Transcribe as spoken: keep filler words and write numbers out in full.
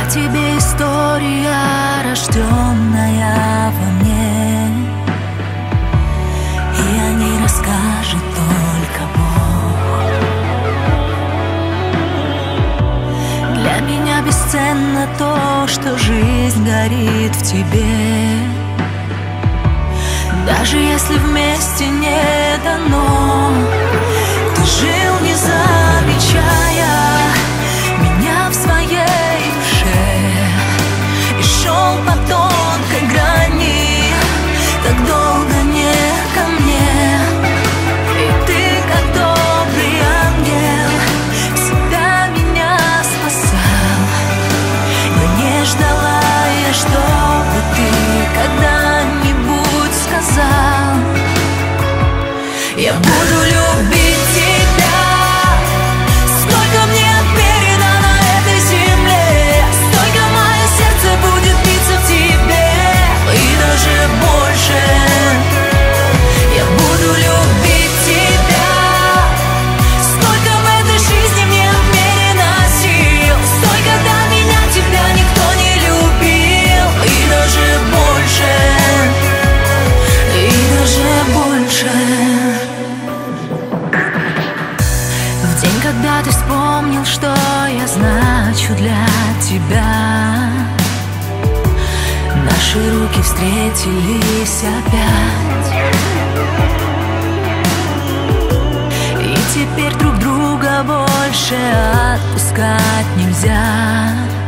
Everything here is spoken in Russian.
тебе история, рожденная во мне, и о ней расскажет только Бог. Для меня бесценно то, что жизнь горит в тебе, даже если вместе не дано. Ты жил, не замечая меня в своей душе, и шел по тонкой грани, так долго не ко мне. И ты, как добрый ангел, всегда меня спасал. Но не ждала я, чтобы ты когда-нибудь сказал: я буду любить тебя, сколько мне отмерено на этой земле, столько мое сердце будет биться в тебе, и даже больше. Я буду любить тебя, сколько в этой жизни мне отмерено сил, столько до меня тебя никто не любил, и даже больше, и даже больше. В день, когда ты вспомнил, что я значу для тебя, наши руки встретились опять, и теперь друг друга больше отпускать нельзя.